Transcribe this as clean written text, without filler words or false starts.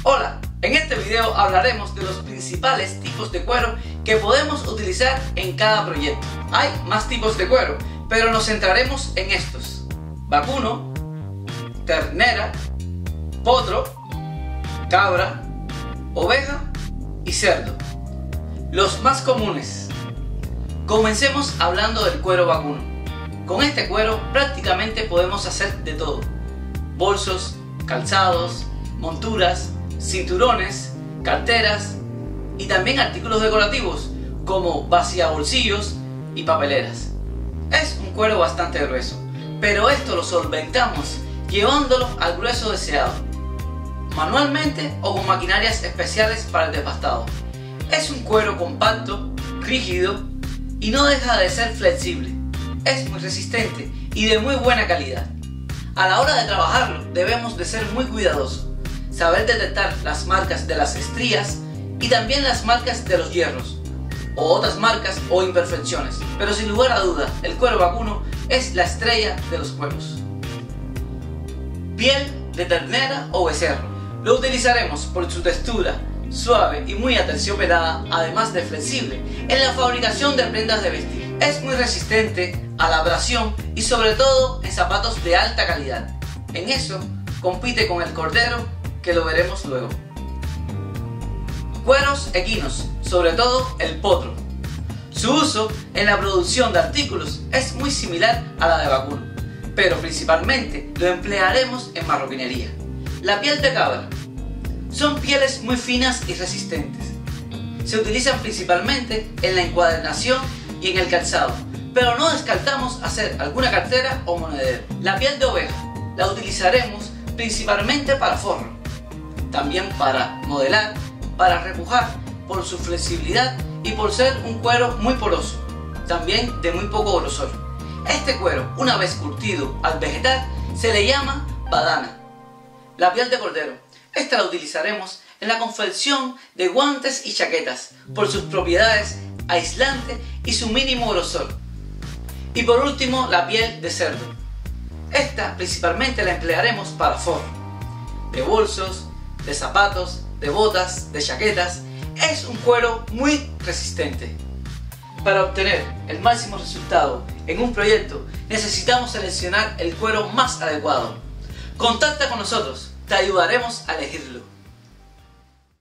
Hola, en este video hablaremos de los principales tipos de cuero que podemos utilizar en cada proyecto. Hay más tipos de cuero, pero nos centraremos en estos: vacuno, ternera, potro, cabra, oveja y cerdo. Los más comunes. Comencemos hablando del cuero vacuno. Con este cuero prácticamente podemos hacer de todo: bolsos, calzados, monturas, cinturones, carteras y también artículos decorativos como vaciabolsillos y papeleras. Es un cuero bastante grueso, pero esto lo solventamos llevándolo al grueso deseado, manualmente o con maquinarias especiales para el despastado. Es un cuero compacto, rígido y no deja de ser flexible. Es muy resistente y de muy buena calidad. A la hora de trabajarlo debemos de ser muy cuidadosos, saber detectar las marcas de las estrías y también las marcas de los hierros o otras marcas o imperfecciones, pero sin lugar a duda el cuero vacuno es la estrella de los cueros. Piel de ternera o becerro. Lo utilizaremos por su textura suave y muy aterciopelada, además de flexible en la fabricación de prendas de vestir. Es muy resistente a la abrasión y sobre todo en zapatos de alta calidad. En eso compite con el cordero, que lo veremos luego. Cueros equinos, sobre todo el potro. Su uso en la producción de artículos es muy similar a la de vacuno, pero principalmente lo emplearemos en marroquinería. La piel de cabra. Son pieles muy finas y resistentes. Se utilizan principalmente en la encuadernación y en el calzado, pero no descartamos hacer alguna cartera o monedero. La piel de oveja la utilizaremos principalmente para forro, también para modelar, para repujar por su flexibilidad y por ser un cuero muy poroso, también de muy poco grosor. Este cuero, una vez curtido al vegetar, se le llama badana. La piel de cordero. Esta la utilizaremos en la confección de guantes y chaquetas por sus propiedades aislantes y su mínimo grosor. Y por último, la piel de cerdo. Esta principalmente la emplearemos para forro, de bolsos, de zapatos, de botas, de chaquetas. Es un cuero muy resistente. Para obtener el máximo resultado en un proyecto necesitamos seleccionar el cuero más adecuado. Contacta con nosotros, te ayudaremos a elegirlo.